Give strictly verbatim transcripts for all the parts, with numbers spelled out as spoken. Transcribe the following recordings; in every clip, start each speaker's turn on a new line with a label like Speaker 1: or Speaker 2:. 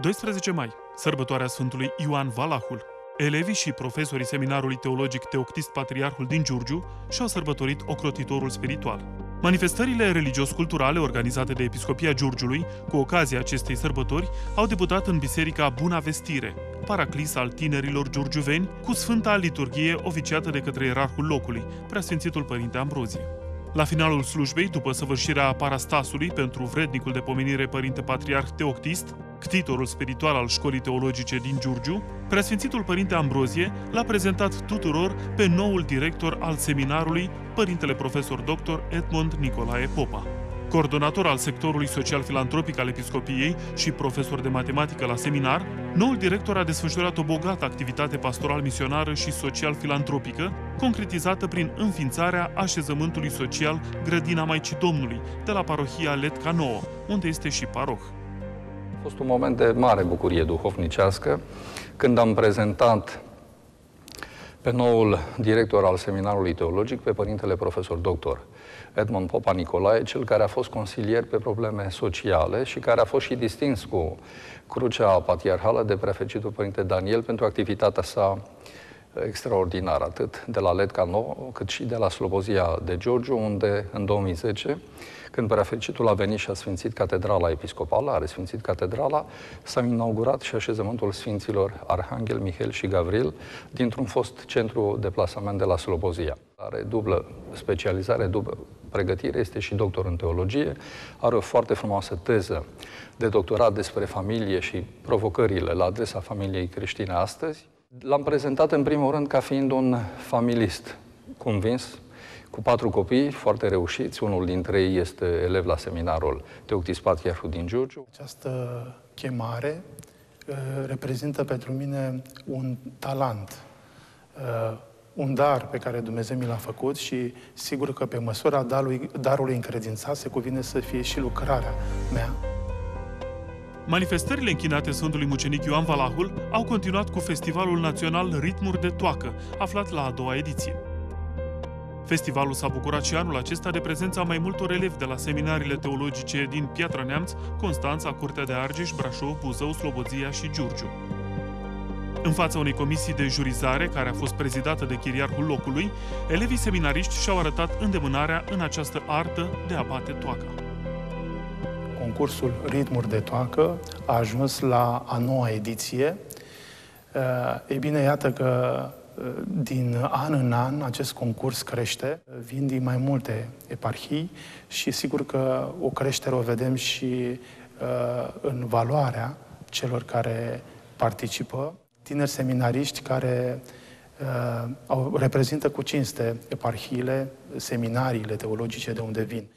Speaker 1: doisprezece mai, sărbătoarea Sfântului Ioan Valahul. Elevii și profesorii Seminarului Teologic Teoctist Patriarhul din Giurgiu și-au sărbătorit ocrotitorul spiritual. Manifestările religios-culturale organizate de Episcopia Giurgiului cu ocazia acestei sărbători au debutat în Biserica Buna Vestire, paraclis al tinerilor giurgiuveni, cu Sfânta Liturghie oficiată de către ierarhul locului, Preasfințitul Părinte Ambrozie. La finalul slujbei, după săvârșirea parastasului pentru vrednicul de pomenire Părinte Patriarh Teoctist, ctitorul spiritual al Școlii Teologice din Giurgiu, Preasfințitul Părinte Ambrozie l-a prezentat tuturor pe noul director al seminarului, Părintele Profesor Doctor Edmond Nicolae Popa. Coordonator al sectorului social-filantropic al Episcopiei și profesor de matematică la seminar, noul director a desfășurat o bogată activitate pastoral-misionară și social-filantropică, concretizată prin înființarea așezământului social Grădina Maicii Domnului, de la parohia Letca Nouă, unde este și paroh.
Speaker 2: A fost un moment de mare bucurie duhovnicească când am prezentat pe noul director al seminarului teologic, pe Părintele Profesor Doctor Edmond Popa Nicolae, cel care a fost consilier pe probleme sociale și care a fost și distins cu Crucea Patriarhală de Preafericitul Părinte Daniel pentru activitatea sa extraordinară, atât de la Letca Nouă, cât și de la Slobozia de Giurgiu, unde în două mii zece, când Preafericitul a venit și a sfințit catedrala episcopală, a resfințit catedrala, s-a inaugurat și așezământul Sfinților Arhanghel, Mihail și Gavril dintr-un fost centru de plasament de la Slobozia. Are dublă specializare, dublă pregătire, este și doctor în teologie, are o foarte frumoasă teză de doctorat despre familie și provocările la adresa familiei creștine astăzi. L-am prezentat în primul rând ca fiind un familist convins, cu patru copii foarte reușiți. Unul dintre ei este elev la seminarul Teoctist Patriarhul din Giurgiu.
Speaker 3: Această chemare uh, reprezintă pentru mine un talent, uh, un dar pe care Dumnezeu mi l-a făcut și sigur că pe măsura darului, darului încredințat se cuvine să fie și lucrarea mea.
Speaker 1: Manifestările închinate Sfântului Mucenic Ioan Valahul au continuat cu Festivalul Național Ritmuri de Toacă, aflat la a doua ediție. Festivalul s-a bucurat și anul acesta de prezența mai multor elevi de la seminariile teologice din Piatra Neamț, Constanța, Curtea de Argeș, Brașov, Buzău, Slobozia și Giurgiu. În fața unei comisii de jurizare, care a fost prezidată de chiriarhul locului, elevii seminariști și-au arătat îndemânarea în această artă de a bate toaca.
Speaker 3: Concursul Ritmuri de Toacă a ajuns la a noua ediție. Ei bine, iată că din an în an acest concurs crește, vin din mai multe eparhii și sigur că o creștere o vedem și uh, în valoarea celor care participă. Tineri seminariști care uh, au, reprezintă cu cinste eparhiile, seminariile teologice de unde vin.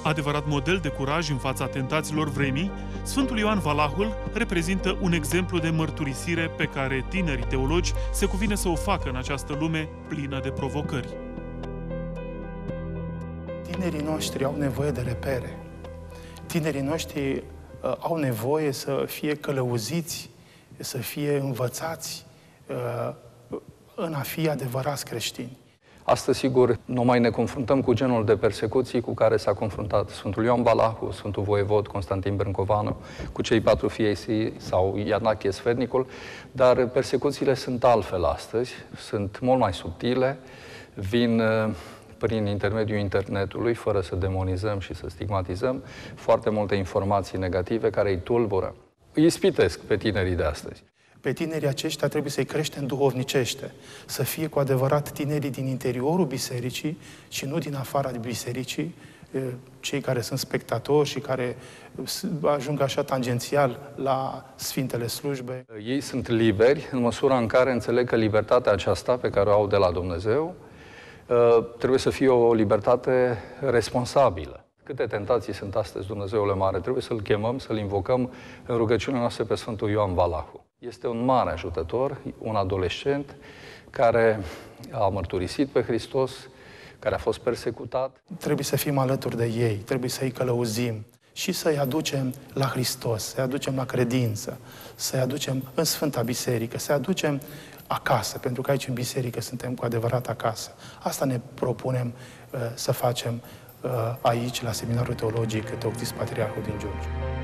Speaker 1: Adevărat model de curaj în fața tentațiilor vremii, Sfântul Ioan Valahul reprezintă un exemplu de mărturisire pe care tinerii teologi se cuvine să o facă în această lume plină de provocări.
Speaker 3: Tinerii noștri au nevoie de repere. Tinerii noștri uh, au nevoie să fie călăuziți, să fie învățați uh, în a fi adevărați creștini.
Speaker 2: Astăzi, sigur, nu mai ne confruntăm cu genul de persecuții cu care s-a confruntat Sfântul Ioan Valahul, Sfântul Voievod Constantin Brâncovanu, cu cei patru fii ai săi sau Ianachie Sfetnicul, dar persecuțiile sunt altfel astăzi, sunt mult mai subtile, vin prin intermediul internetului, fără să demonizăm și să stigmatizăm, foarte multe informații negative care îi tulbură. Îi ispitesc pe tinerii de astăzi.
Speaker 3: Pe tinerii aceștia trebuie să-i creștem duhovnicește, să fie cu adevărat tinerii din interiorul bisericii și nu din afara bisericii, cei care sunt spectatori și care ajung așa tangențial la Sfintele Slujbe.
Speaker 2: Ei sunt liberi în măsura în care înțeleg că libertatea aceasta pe care o au de la Dumnezeu trebuie să fie o libertate responsabilă. Câte tentații sunt astăzi, Dumnezeule mare, trebuie să-L chemăm, să-L invocăm în rugăciunea noastră pe Sfântul Ioan Valahul. Este un mare ajutător, un adolescent care a mărturisit pe Hristos, care a fost persecutat.
Speaker 3: Trebuie să fim alături de ei, trebuie să-i călăuzim și să-i aducem la Hristos, să-i aducem la credință, să-i aducem în Sfânta Biserică, să-i aducem acasă, pentru că aici în biserică suntem cu adevărat acasă. Asta ne propunem uh, să facem uh, aici, la Seminarul Teologic Teoctist Patriarhul din Giurgiu.